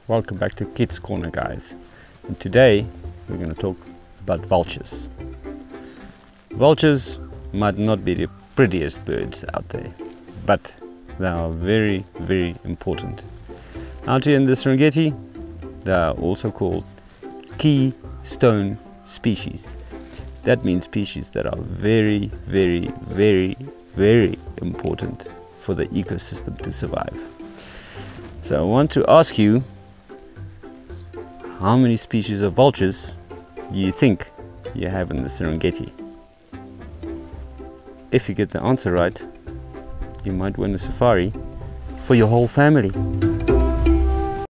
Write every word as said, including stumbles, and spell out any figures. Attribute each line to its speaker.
Speaker 1: Welcome back to Kids Corner, guys. And today we're going to talk about vultures. Vultures might not be the prettiest birds out there, but they are very, very important. Out here in the Serengeti, they are also called keystone species. That means species that are very, very, very, very important for the ecosystem to survive. So I want to ask you, how many species of vultures do you think you have in the Serengeti? If you get the answer right, you might win a safari for your whole family.